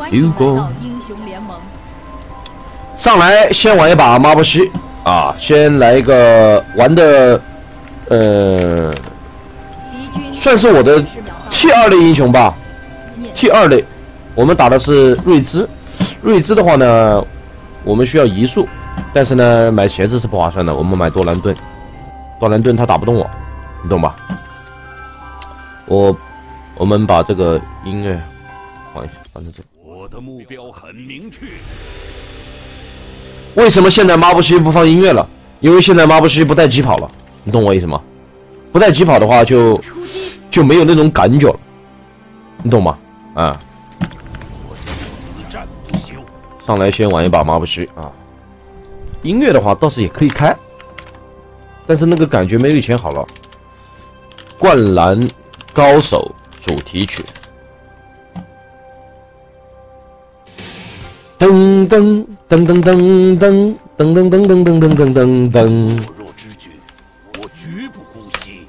如果上来先玩一把马布西啊，先来一个玩的，算是我的 T2类英雄吧。T2类，我们打的是瑞兹。瑞兹的话呢，我们需要移速，但是呢，买鞋子是不划算的，我们买多兰盾。多兰盾他打不动我，你懂吧？我们把这个音乐放一下，放在这。 我的目标很明确。 为什么现在马布西不放音乐了？因为现在马布西不带疾跑了，你懂我意思吗？不带疾跑的话就没有那种感觉了，你懂吗？啊！ 我死战不休。 上来先玩一把马布西啊！音乐的话倒是也可以开，但是那个感觉没有以前好了。灌篮高手主题曲。噔噔噔噔噔噔噔噔噔噔噔噔噔噔。 若知觉，我绝不姑息。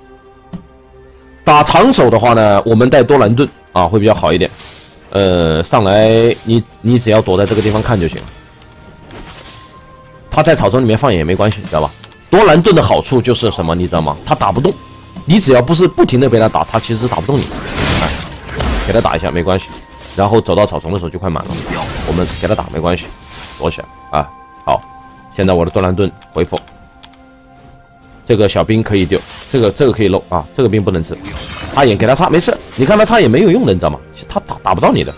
打长手的话呢，我们带多兰盾啊，会比较好一点。上来你只要躲在这个地方看就行了。他在草丛里面放眼也没关系，知道吧？多兰盾的好处就是什么，你知道吗？他打不动，你只要不是不停的被他打，他其实打不动你。哎，给他打一下没关系。然后走到草丛的时候就快满了，我们给他打没关系，躲起来啊！好，现在我的多兰盾回复，这个小兵可以丢，这个可以漏啊，这个兵不能吃。插眼给他插没事，你看他插眼没有用的，你知道吗？他打不到你的，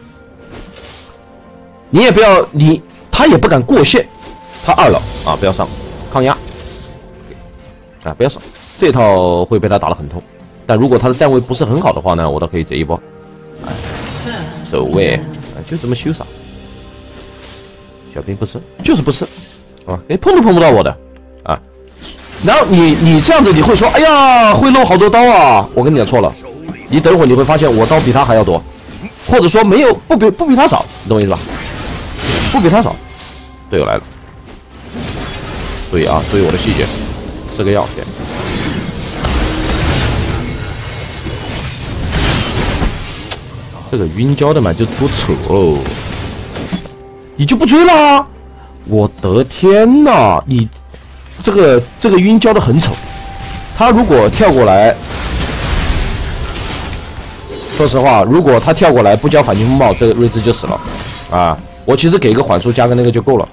你也不要他也不敢过线，他2了啊，不要上抗压啊，不要上，这套会被他打得很痛。但如果他的站位不是很好的话呢，我倒可以这一波。走位，就这么羞洒。小兵不吃，就是不吃，啊，碰都碰不到我的，啊。然后你这样子你会说，哎呀，会漏好多刀啊！我跟你讲错了，你等会儿你会发现我刀比他还要多，或者说没有不比他少，你懂我意思吧？不比他少，队友来了，注意啊，注意我的细节，吃个药先。这个晕胶的嘛就出丑哦，你就不追了？我的天哪，你这个晕胶的很丑，他如果跳过来，说实话，如果他跳过来不交反击风暴，这个瑞兹就死了啊！我其实给个缓速加个那个就够了。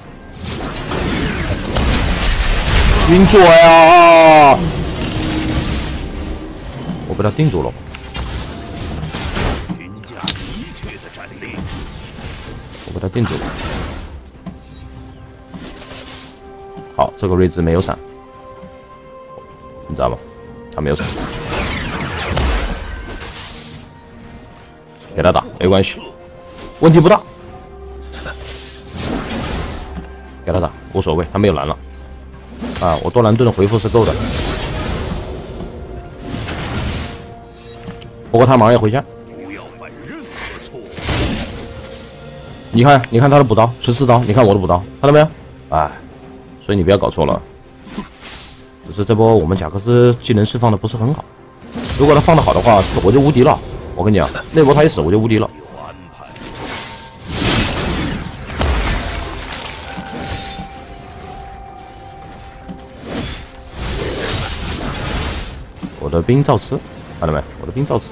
晕左呀！我被他定住了。我给他定住了。好，这个瑞兹没有闪，你知道吗？他没有闪，给他打没关系，问题不大。给他打无所谓，他没有蓝了。啊，我多兰盾的回复是够的。不过他马上要回家。你看他的补刀14刀，你看我的补刀，看到没有？哎，所以你不要搞错了。只是这波我们贾克斯技能释放的不是很好，如果他放的好的话，我就无敌了。我跟你讲，那波他一死我就无敌了。我的兵照吃，看到没？我的兵照吃。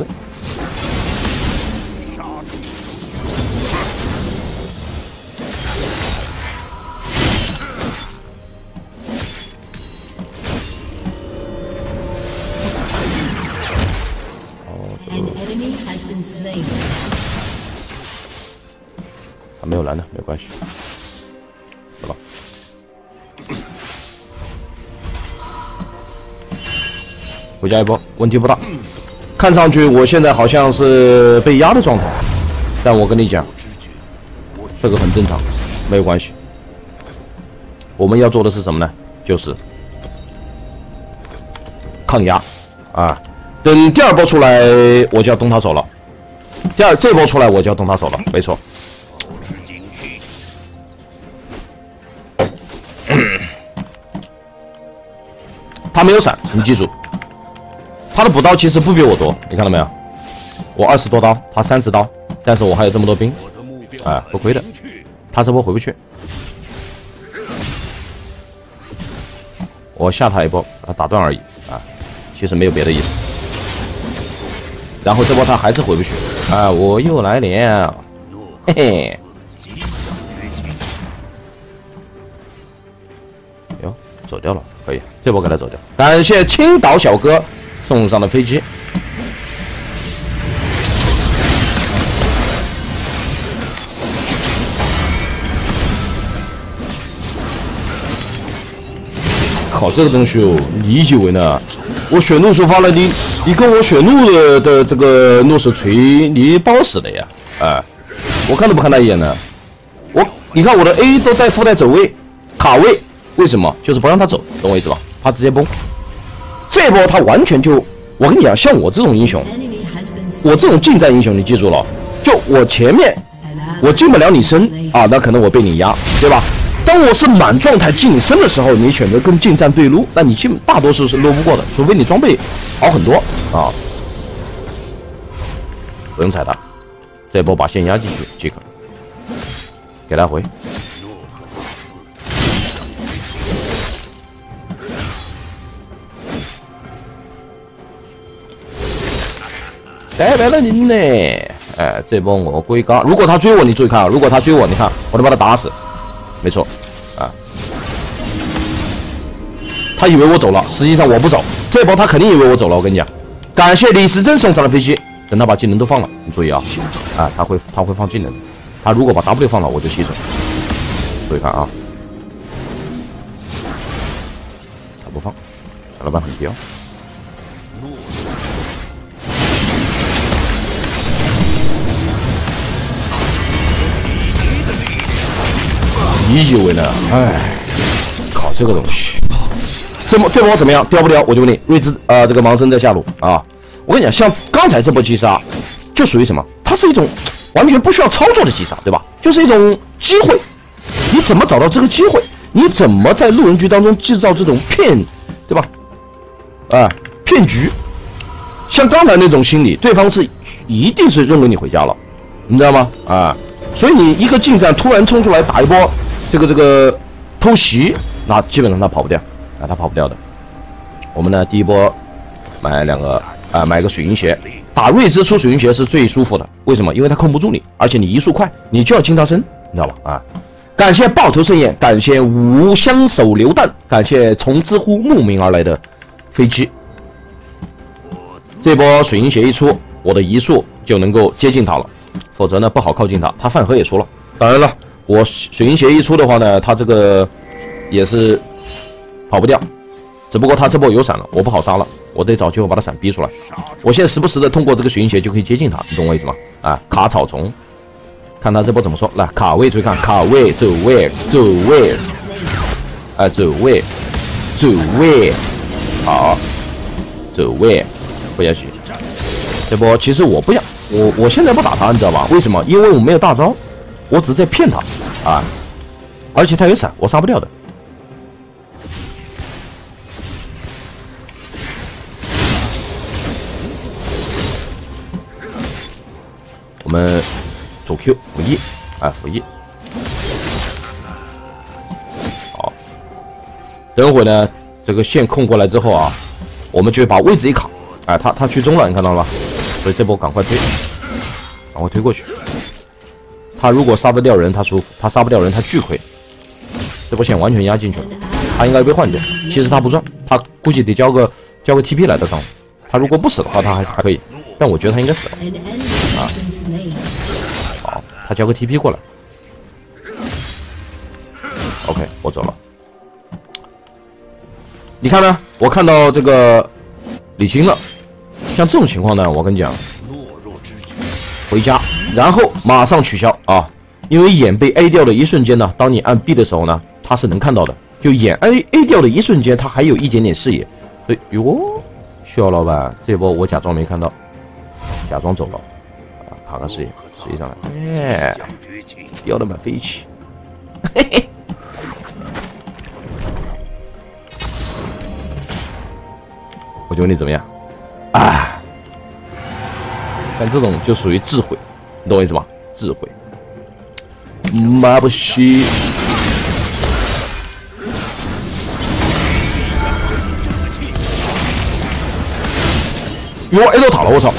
他没有蓝的，没关系，走吧。回家一波，问题不大。看上去我现在好像是被压的状态，但我跟你讲，这个很正常，没有关系。我们要做的是什么呢？就是抗压啊！等第2波出来，我就要动他手了。这波出来，我就要动他手了，没错。他没有闪，你记住，他的补刀其实不比我多，你看到没有？我20多刀，他30刀，但是我还有这么多兵。 我的哎，不亏的。他这波回不去，我吓他一波，把他打断而已啊，其实没有别的意思。然后这波他还是回不去啊，我又来了，嘿嘿。哟，走掉了，可以，这波给他走掉。感谢青岛小哥送上的飞机。靠，这个东西哦，你以为呢？我血怒触发了你跟我血怒的这个怒手锤，你把我死了呀！哎，我看都不看他一眼呢。你看我的 A 都带附带走位、卡位，为什么？就是不让他走，懂我意思吧？他直接崩。这波他完全就，我跟你讲，像我这种英雄，我这种近战英雄，你记住了，就我前面我进不了你身啊，那可能我被你压，对吧？当我是满状态近身的时候，你选择跟近战对撸，那你大多数是撸不过的，除非你装备好很多啊。不用踩他，这波把线压进去即可，给他回。带来了您呢，哎，这波我归嘎。如果他追我，你注意看啊，如果他追我，你看我能把他打死。没错，啊，他以为我走了，实际上我不走。这波他肯定以为我走了，我跟你讲。感谢李时珍送上的飞机，等他把技能都放了，你注意啊，啊，他会放技能，他如果把 W 放了，我就牺牲。注意看啊，他不放，小老板很彪。你以为呢？哎，靠，这个东西，这波怎么样？掉不掉？我就问你，睿智这个盲僧在下路啊！我跟你讲，像刚才这波击杀，就属于什么？它是一种完全不需要操作的击杀，对吧？就是一种机会。你怎么找到这个机会？你怎么在路人局当中制造这种骗，对吧？啊，骗局。像刚才那种心理，对方是一定是认为你回家了，你知道吗？啊，所以你一个近战突然冲出来打一波。这个偷袭，那基本上他跑不掉啊，他跑不掉的。我们呢，第一波买买个水银鞋，打瑞兹出水银鞋是最舒服的。为什么？因为他控不住你，而且你移速快，你就要清他身，你知道吧？啊！感谢爆头盛宴，感谢无相手榴弹，感谢从知乎慕名而来的飞机。这波水银鞋一出，我的移速就能够接近他了，否则呢不好靠近他。他饭盒也出了，当然了。我水银鞋一出的话呢，他这个也是跑不掉，只不过他这波有闪了，我不好杀了，我得找机会把他闪逼出来。我现在时不时的通过这个水银鞋就可以接近他，你懂我意思吗？啊，卡草丛，看他这波怎么说。来卡位，注意看卡位，走位，走位，哎，走位，走位，好，走位，不要去。这波其实我不要，我现在不打他，你知道吧？为什么？因为我没有大招。我只是在骗他啊，而且他有闪，我杀不掉的。我们走 Q 辅 E， 哎，辅 E。好，等会呢，这个线控过来之后啊，我们就把位置一卡，哎，他去中了，你看到了吧？所以这波赶快推，赶快推过去。他如果杀得掉人，他舒服；他杀不掉人，他巨亏。这波线完全压进去了，他应该被换掉。其实他不赚，他估计得交个 TP 来的上。他如果不死的话，他还可以，但我觉得他应该死了。啊，好，他交个 TP 过来。OK， 我走了。你看呢？我看到这个李青了。像这种情况呢，我跟你讲。回家，然后马上取消啊！因为眼被 A 掉的一瞬间呢，当你按 B 的时候呢，它是能看到的。就眼 A 掉的一瞬间，它还有一点点视野。所以哟，肖老板，这波我假装没看到，假装走了啊，卡个视野上来，哎，掉的满飞起，嘿嘿。我觉得你怎么样？啊！但这种就属于智慧，你懂我意思吗？智慧。 买不起。哟，A 都塔了，我操！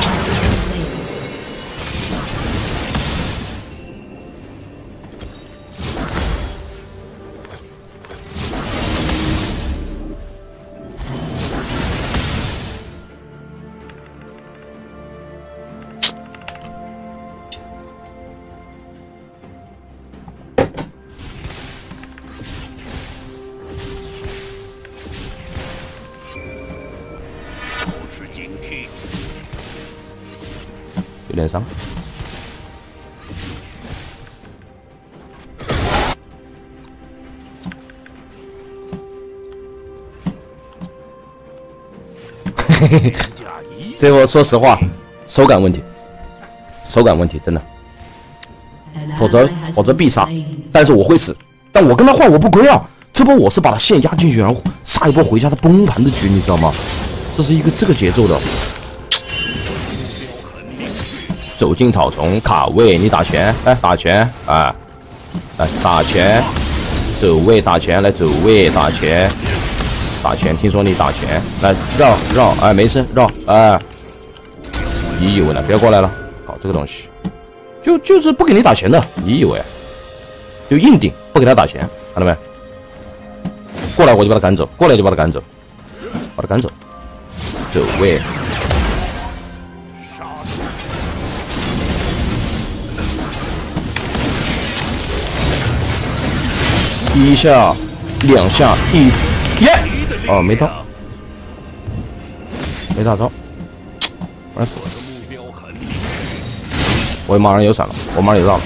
有点伤。这我说实话，手感问题，真的。否则必杀，但是我会死，但我跟他换我不亏啊。这波我是把他线压进去，然后杀一波回家他崩盘的局，你知道吗？这是一个这个节奏的。走进草丛卡位，你打拳，来打拳啊，来打拳，走位打拳，来走位打拳，打拳。听说你打拳，来绕，哎，没事绕，哎，你以为呢？不要过来了，搞这个东西，就是不给你打拳的，你以为？就硬顶，不给他打拳，看到没？过来我就把他赶走，过来就把他赶走，走位。一下两下耶！哦，没到，没打着。我马上有闪了，我马上有绕了。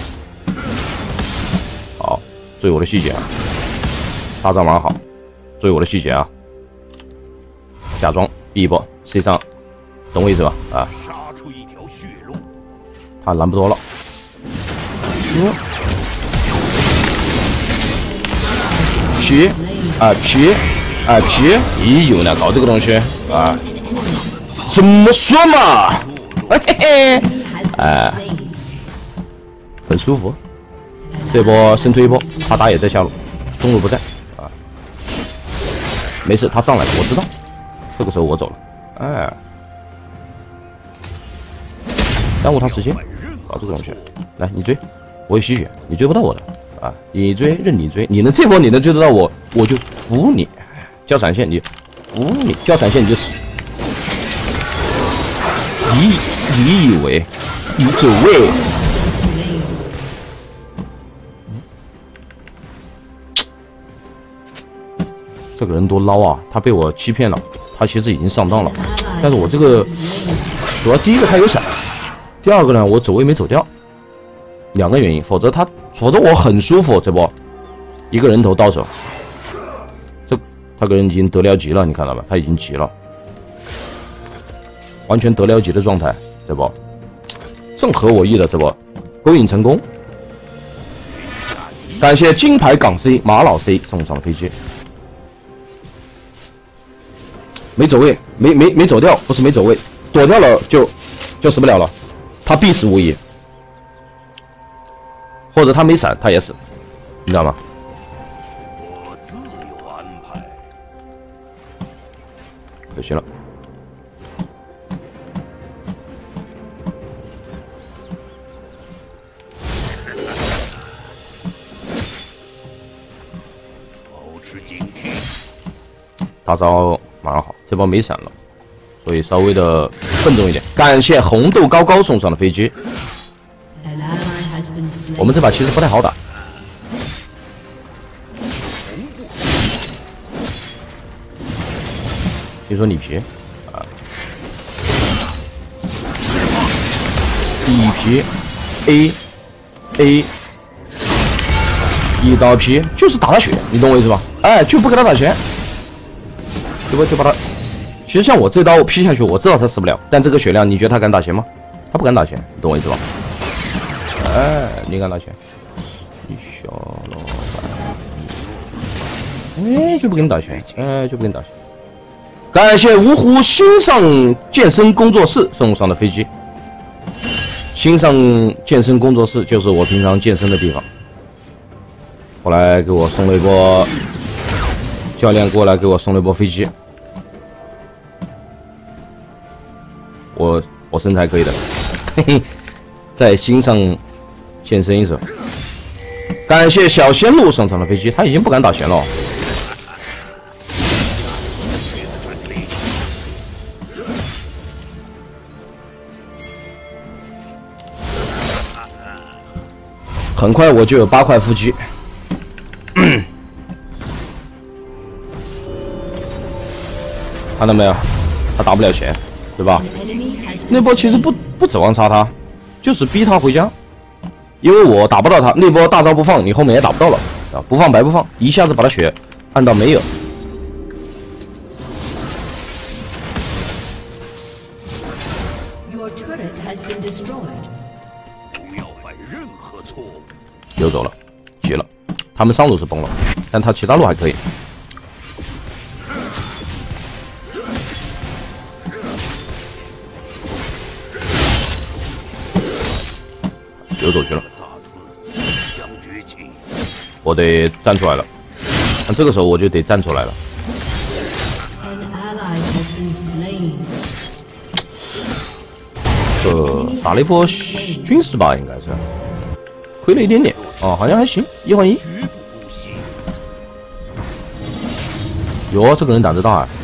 好，注意我的细节啊！大招马上好，注意我的细节啊！假装 B 一波 C 上，懂我意思吧？啊！ 杀出一条血路， 他拦不多了。皮啊，有呢，搞这个东西啊，怎么说嘛？嘿嘿，哎，很舒服。这波深推一波，他打野在下路，中路不在啊，没事，他上来我知道。这个时候我走了，哎，耽误他时间，搞这个东西。来，你追，我有吸血，你追不到我的。啊，你追任你追，你能这波你能追得到我，我就服你。交闪现你服你，交闪现你就死。你以为你走位？这个人多捞啊！他被我欺骗了，他其实已经上当了。但是我这个主要第一个他有闪，第二个呢我走位没走掉。两个原因，否则我很舒服。这波一个人头到手，他个人已经得了级了，你看到吧？他已经急了，完全得了级的状态。这波正合我意的，这波勾引成功。感谢金牌港 C 马老 C 送上飞机，没走位，没走掉，不是没走位，躲掉了就死不了了，他必死无疑。或者他没闪，他也死，你知道吗？ 我自有安排。 可惜了。 保持警惕。 大招马上好，这波没闪了，所以稍微的笨重一点。感谢红豆高高送上的飞机。我们这把其实不太好打，听说你皮啊，一皮 A 一刀皮就是打他血，你懂我意思吧？哎，就不给他打拳，就把他。其实像我这刀劈下去，我知道他死不了，但这个血量，你觉得他敢打拳吗？他不敢打拳，你懂我意思吧？哎，你敢打拳？你小老板，哎，就不给你打拳，哎，就不给你打拳。感谢芜湖新上健身工作室送上的飞机。 新上健身工作室就是我平常健身的地方。后来给我送了一波，教练过来给我送了一波飞机。我身材可以的，嘿嘿，在新上健身一手。感谢小仙路上场的飞机，他已经不敢打弦了。很快我就有8块腹肌，看到没有？他打不了钱，对吧？那波其实不指望杀他，就是逼他回家，因为我打不到他。那波大招不放，你后面也打不到了啊！不放白不放，一下子把他血按到没有。溜走了，急了。他们上路是崩了，但他其他路还可以。溜走去了。我得站出来了，但这个时候我就得站出来了。打了一波军事吧，应该是。亏了一点点啊，好像还行，1换1。哟，这个人胆子大啊！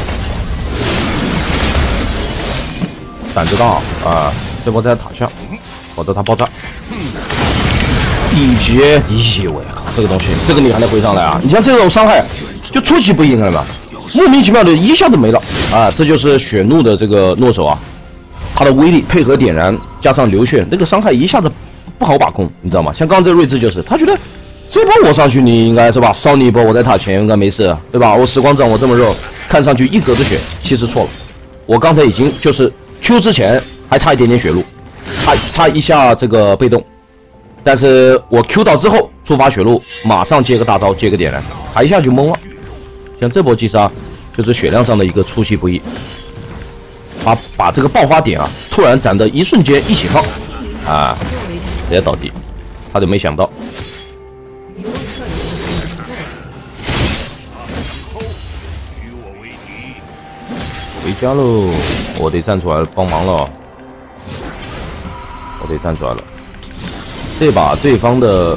胆子大啊！这波在塔下，否则他爆炸。1级1，我靠，这个东西，这个你还能回上来啊？你像这种伤害，就出其不意，看到吗？莫名其妙的一下子没了啊！这就是血怒的这个诺手啊，它的威力配合点燃加上流血，那个伤害一下子。不好把控，你知道吗？像刚刚这睿智就是，他觉得这波我上去，你应该是吧？烧你一波，我在塔前应该没事，对吧？我时光杖我这么肉，看上去1格子血，其实错了。我刚才已经就是 Q 之前还差一点点血路，差一下这个被动，但是我 Q 到之后触发血路，马上接个大招，接个点燃，他一下就懵了。像这波击杀就是血量上的一个出其不意，把这个爆发点啊，突然斩的一瞬间一起放啊！直接倒地，他就没想到。回家喽！我得站出来帮忙了，我得站出来了。这把对方的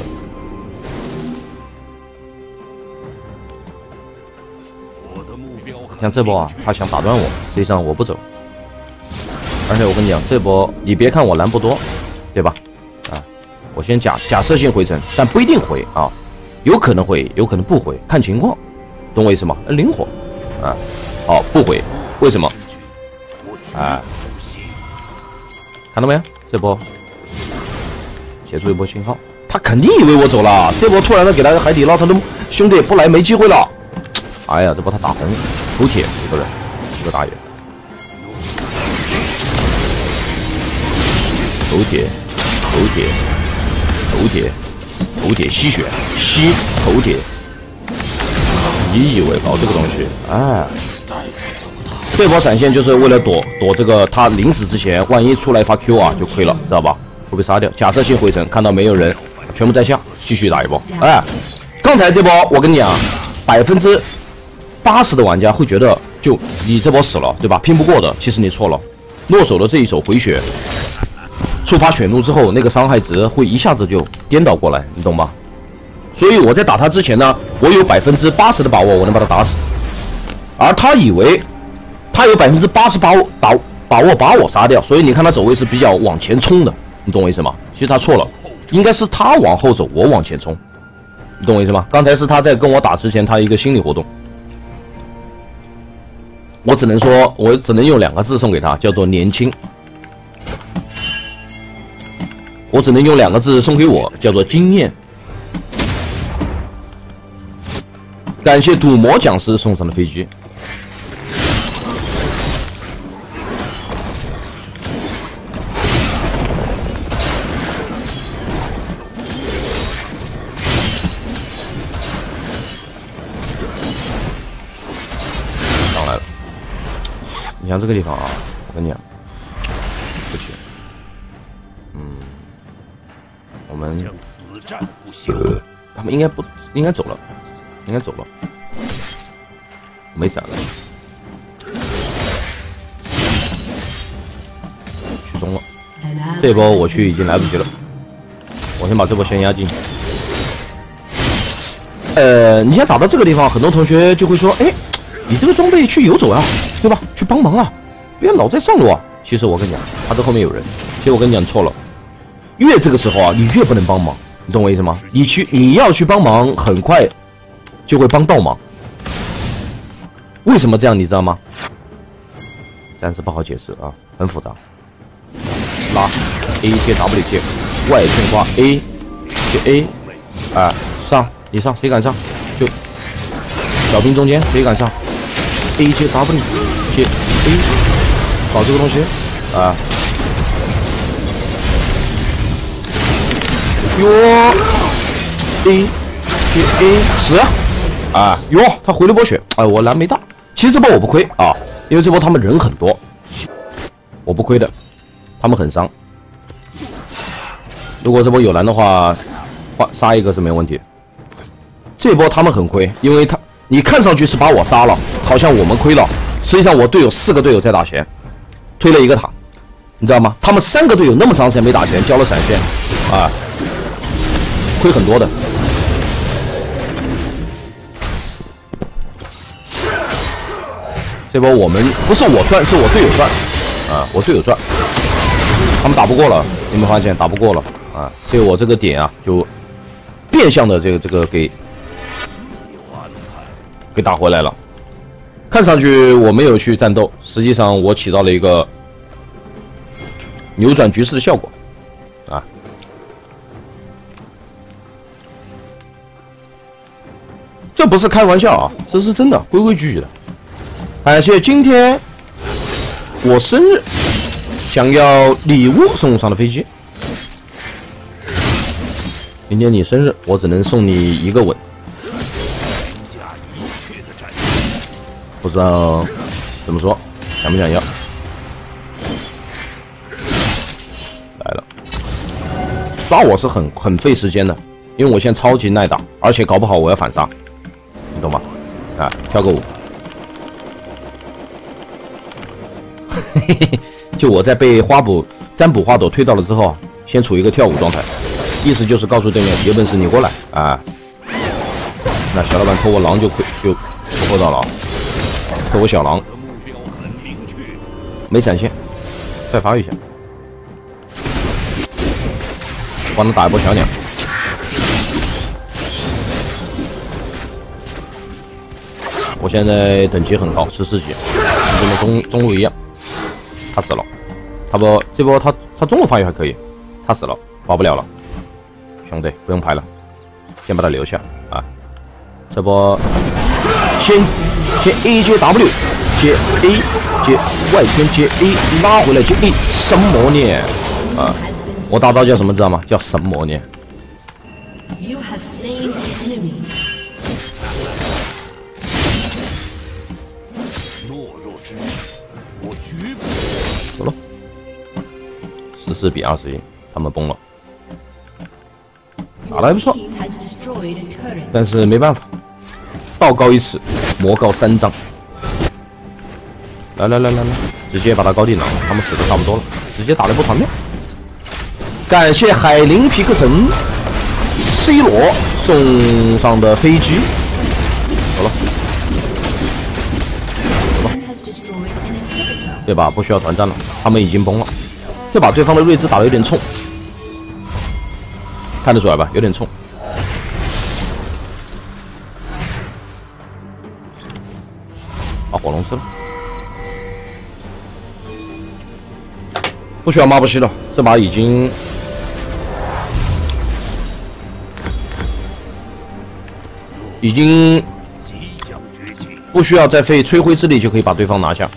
像这波啊，他想打断我，实际上我不走。而且我跟你讲，这波你别看我蓝不多，对吧？我先假设性回城，但不一定回啊，有可能回，有可能不回，看情况，懂我意思吗？灵活啊，好不回，为什么？哎，看到没有？这波写出一波信号，他肯定以为我走了，这波突然的给他个海底捞，他都兄弟不来没机会了。哎呀，这波他打红头铁一个人，一个大爷，头铁。头铁吸血，吸头铁，你以为搞这个东西？哎，这波闪现就是为了躲这个他临死之前，万一出来发 Q 啊，就亏了，知道吧？会被杀掉。假设性回城，看到没有人，全部在下，继续打一波。哎，刚才这波我跟你讲，80%的玩家会觉得，就你这波死了，对吧？拼不过的，其实你错了。诺手的这一手回血。触发血怒之后，那个伤害值会一下子就颠倒过来，你懂吧？所以我在打他之前呢，我有80%的把握我能把他打死，而他以为他有80%把握把我杀掉，所以你看他走位是比较往前冲的，你懂我意思吗？其实他错了，应该是他往后走，我往前冲，你懂我意思吗？刚才是他在跟我打之前，他一个心理活动，我只能说，我只能用2个字送给他，叫做年轻。我只能用2个字送给我，叫做经验。感谢赌魔讲师送上的飞机。上来了，你像这个地方啊，我跟你讲，不行。 我们将死战不休。 他们应该走了，应该走了，没闪了。去中了，这波我去已经来不及了，我先把这波先压进。你先打到这个地方，很多同学就会说，哎，你这个装备去游走啊，对吧？去帮忙啊，不要老在上路啊。其实我跟你讲，他这后面有人。其实我跟你讲错了，越这个时候啊，你越不能帮忙，你懂我意思吗？你要去帮忙，很快就会帮倒忙。为什么这样，你知道吗？暂时不好解释啊，很复杂。拉 A 接 W 接外圈挂 A 接 A， 上你上，谁敢上就小兵中间，谁敢上 A 接 W 接 A， 搞这个东西啊。哟 ，A 接 A 10啊，哟，他回了波血，哎，我蓝没大。其实这波我不亏啊，因为这波他们人很多，我不亏的，他们很伤。如果这波有蓝的话，杀一个是没问题。这波他们很亏，因为你看上去是把我杀了，好像我们亏了，实际上我队友4个队友在打钱，推了一个塔，你知道吗？他们3个队友那么长时间没打钱，交了闪现，啊。亏很多的，这波我们不是我赚，是我队友赚啊！我队友赚，他们打不过了，有没有发现打不过了啊？所以我这个点啊，就变相的这个给打回来了。看上去我没有去战斗，实际上我起到了一个扭转局势的效果啊。这不是开玩笑啊，这是真的，规规矩矩的。感谢今天我生日想要礼物送上的飞机。今天你生日，我只能送你一个吻。不知道怎么说，想不想要？来了，杀我是很费时间的，因为我现在超级耐打，而且搞不好我要反杀。你懂吗？啊，跳个舞。就我在被占卜花朵推到了之后啊，先处于一个跳舞状态，意思就是告诉对面有本事你过来啊。那小老板抽我狼就抽到了啊，抽我小狼，没闪现，再发育一下，帮他打一波小鸟。我现在等级很高，14级，跟中路一样。他死了，这波他中路发育还可以，他死了，保不了了。兄弟不用排了，先把他留下啊。这波先 A 接 W 接 A 接外圈接 A 拉回来接 A 神魔念啊！我大招叫什么知道吗？叫神魔念。走了，14比21，他们崩了，打得还不错，但是没办法，道高一尺，魔高3丈。来，直接把他高地囊，他们死的差不多了，直接打了一波团灭。感谢海灵皮克城 C 罗送上的飞机，走了。这把不需要团战了，他们已经崩了。这把对方的睿智打得有点冲，看得出来吧？有点冲。把火龙吃了，不需要抹不吸了。这把已经不需要再费吹灰之力就可以把对方拿下。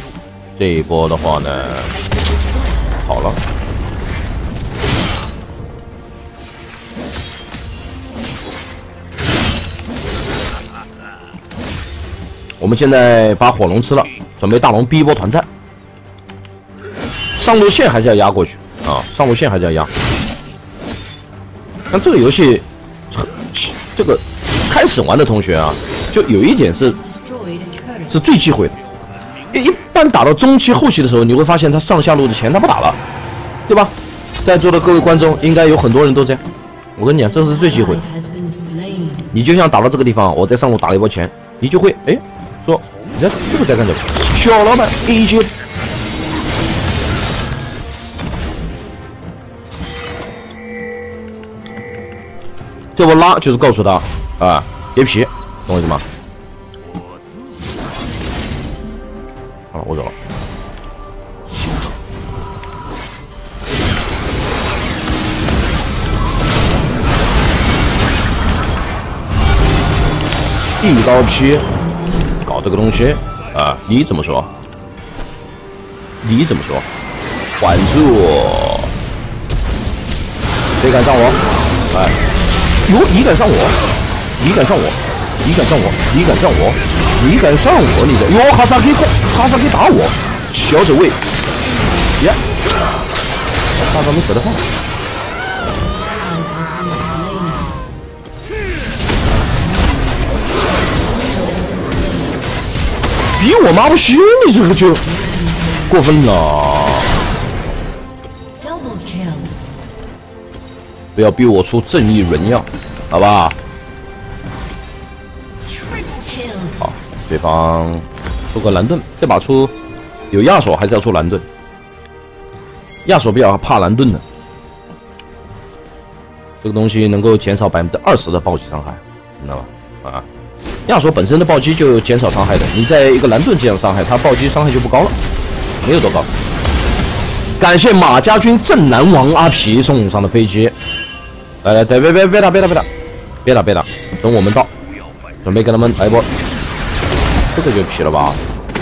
这一波的话呢，好了， 我们现在把火龙吃了，准备大龙逼一波团战。上路线还是要压过去啊，上路线还是要压。像这个游戏，这个开始玩的同学啊，就有一点是最忌讳的。一般打到中期后期的时候，你会发现他上下路的钱他不打了，对吧？在座的各位观众应该有很多人都这样。我跟你讲，这是最忌讳的。你就像打到这个地方，我在上路打了一波钱，你就会说你在这个在干什么？小老板一击。这波拉就是告诉他啊，别皮，懂我意思吗？好了，我走了。一刀劈，搞这个东西啊，你怎么说？你怎么说？缓住，谁敢上我？哎。哟，你敢上我？你敢上我？你敢上我？你敢上我？你敢上我？你的哟，哈萨克打我，小走位，呀，大招没舍得放。比我妈不行，你这个就过分了。不要逼我出正义荣耀，好吧？好，对方出个蓝盾，这把出有亚索还是要出蓝盾？亚索比较怕蓝盾的，这个东西能够减少20%的暴击伤害，你知道吗？啊，亚索本身的暴击就减少伤害的，你在一个蓝盾这样伤害，它暴击伤害就不高了，没有多高。感谢马家军镇南王阿皮送上的飞机。来，别打，等我们到，准备跟他们来一波，这个就皮了吧？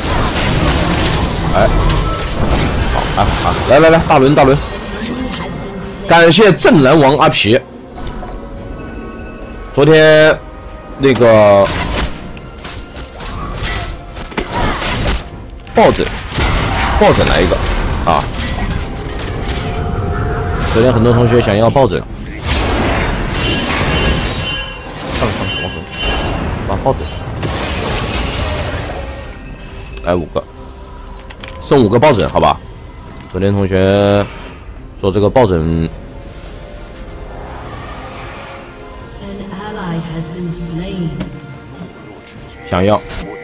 哎，好，来，大轮，感谢镇南王阿皮。昨天那个抱枕来一个啊！昨天很多同学想要抱枕。把抱枕来5个，送5个抱枕，好吧？昨天同学说这个抱枕想要，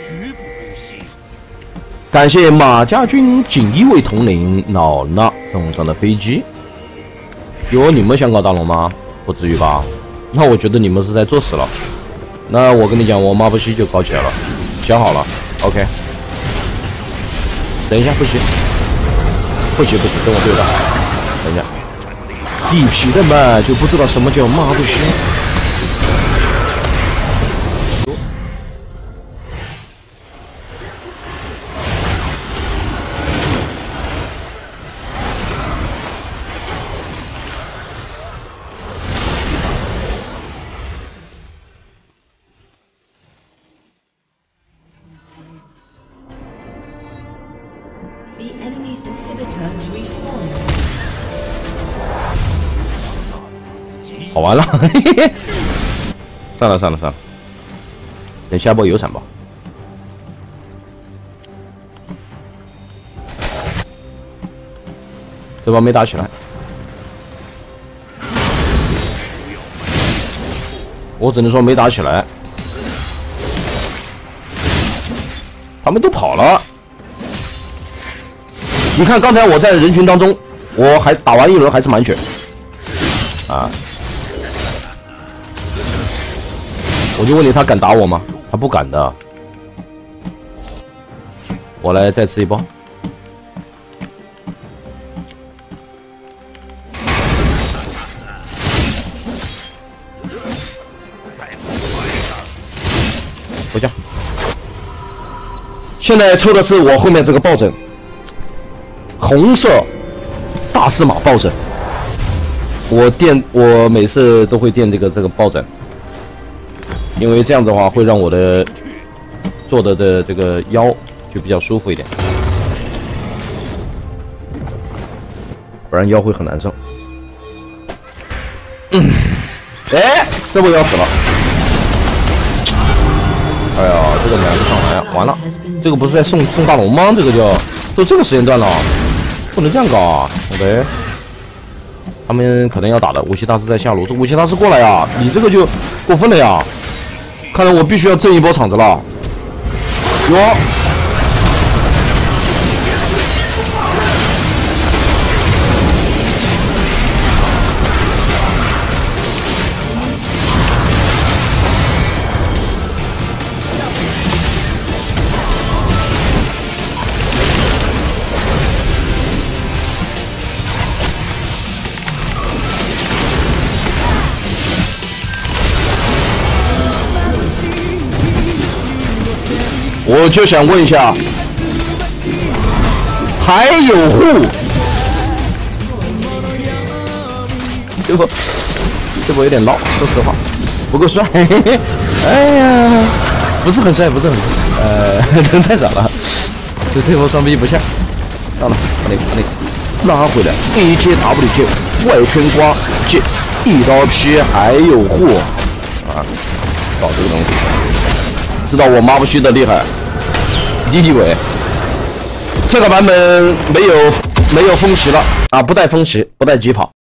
感谢马家军锦衣卫统领老衲送上的飞机。有你们想搞大龙吗？不至于吧？那我觉得你们是在作死了。那我跟你讲，我马不西就搞起来了，想好了 ，OK。等一下，不行，跟我对打。等一下，地皮的嘛就不知道什么叫马不西。好玩了，算了，等下波有闪吧。这波没打起来，我只能说没打起来，他们都跑了。你看刚才我在人群当中，我还打完1轮还是满血啊。我就问你，他敢打我吗？他不敢的。我来再吃一包。回家。现在抽的是我后面这个抱枕，红色大司马抱枕。我每次都会垫这个抱枕。因为这样子的话会让我的做的这个腰就比较舒服一点，不然腰会很难受。哎，这波要死了！哎呀，这个两个上来呀，完了，这个不是在送大龙吗？这个就都这个时间段了，不能这样搞啊！好的，他们可能要打的，武器大师在下路，这武器大师过来呀，你这个就过分了呀！看来我必须要挣一波场子了。哟。我就想问一下，还有护，这波有点闹，说实话，不够帅。哎呀，不是很帅，不是很帅，人太少了，这波双臂不像。到了，把那个拉回来，一接 WQ， 外圈刮接一刀劈，还有护啊，搞这个东西，知道我马不虚的厉害。第一位，这个版本没有风骑了啊，不带风骑，不带疾跑。